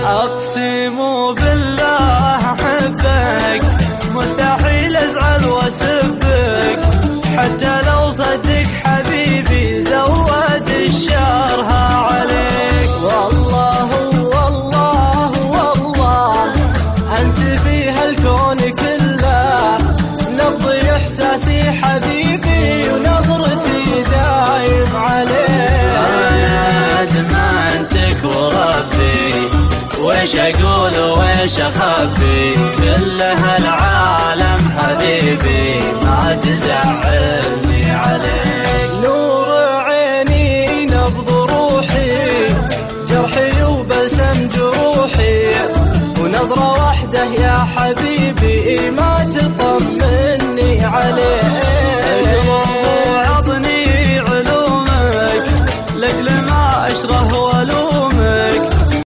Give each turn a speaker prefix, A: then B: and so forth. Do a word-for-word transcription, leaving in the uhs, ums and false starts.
A: أقسم بالله أحبك، مستحيل أزعل وأسبك، حتى لو صدق حبيبي زود الشرها عليك. والله والله والله أنت في هالكون كله، نبضي إحساسي حبيبي ونظرتي دايم عليك.
B: أنا أدمنتك وربي، ويش أقول ويش أخبي، كل هالعالم حبيبي ما تزعلني عليك.
A: نور عيني نبض روحي، جرحي وبلسم جروحي، ونظرة واحدة يا حبيبي ما